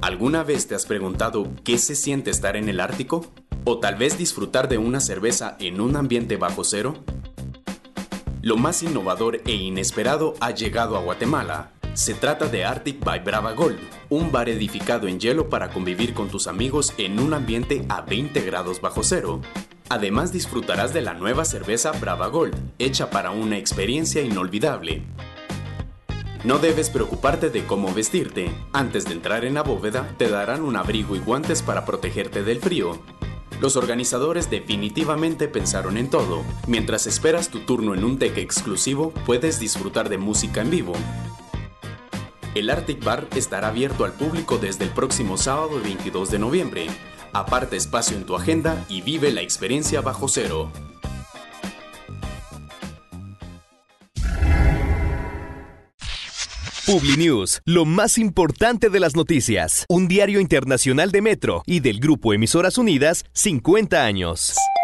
¿Alguna vez te has preguntado qué se siente estar en el Ártico? ¿O tal vez disfrutar de una cerveza en un ambiente bajo cero? Lo más innovador e inesperado ha llegado a Guatemala. Se trata de Arctic by Brava Gold, un bar edificado en hielo para convivir con tus amigos en un ambiente a 20 grados bajo cero. Además disfrutarás de la nueva cerveza Brava Gold, hecha para una experiencia inolvidable. No debes preocuparte de cómo vestirte. Antes de entrar en la bóveda, te darán un abrigo y guantes para protegerte del frío. Los organizadores definitivamente pensaron en todo. Mientras esperas tu turno en un teque exclusivo, puedes disfrutar de música en vivo. El Arctic Bar estará abierto al público desde el próximo sábado 22 de noviembre. Aparta espacio en tu agenda y vive la experiencia bajo cero. Publinews, lo más importante de las noticias. Un diario internacional de Metro y del Grupo Emisoras Unidas, 50 años.